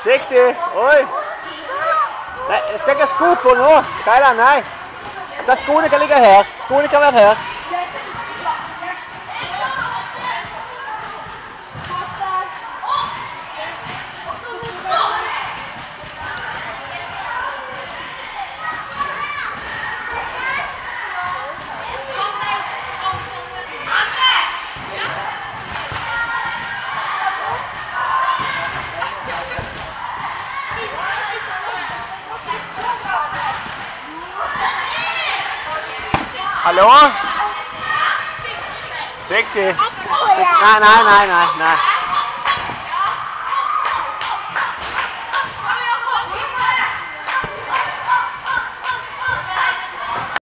Forsiktig. Oi. Nei, jeg skal ikke ha sko på nå. Kyla, nei. Skoene kan ligge her. Skoene kan være her. Hallo? Forsiktig. Nei.